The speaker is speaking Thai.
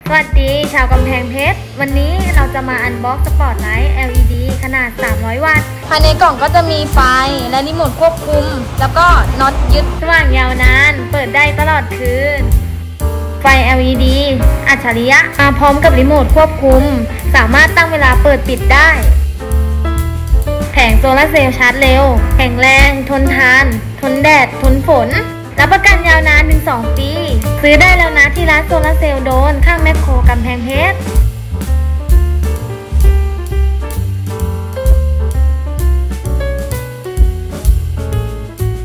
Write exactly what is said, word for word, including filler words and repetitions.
สวัสดีชาวกำแพงเพชรวันนี้เราจะมาอันบ็อกซ์สปอตไลท์ แอล อี ดี ขนาดสามร้อยวัตต์ภายในกล่องก็จะมีไฟและรีโมทควบคุมแล้วก็น็อตยึดสว่างยาวนานเปิดได้ตลอดคืนไฟ แอล อี ดี อัจฉริยะมาพร้อมกับรีโมทควบคุมสามารถตั้งเวลาเปิดปิดได้แผงโซลาร์เซลล์ชาร์จเร็วแข็งแรงทนทานทนแดดทนฝนรับประกันยาวนานถึงสองปีซื้อได้แล้วนะที่ร้านโซลาร์เซลล์โดนข้างแมคโครกำแพงเพชร